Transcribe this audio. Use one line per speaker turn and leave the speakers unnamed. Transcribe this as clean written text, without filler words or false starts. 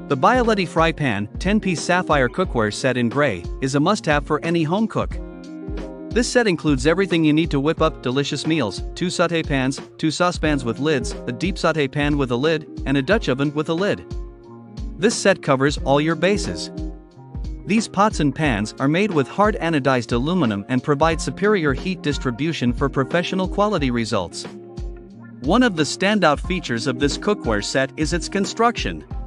The Bialetti Fry Pan 10-piece Sapphire Cookware set in gray is a must-have for any home cook. This set includes everything you need to whip up delicious meals: 2 sauté pans, 2 saucepans with lids, a deep sauté pan with a lid, and a Dutch oven with a lid. This set covers all your bases. These pots and pans are made with hard anodized aluminum and provide superior heat distribution for professional quality results. One of the standout features of this cookware set is its construction.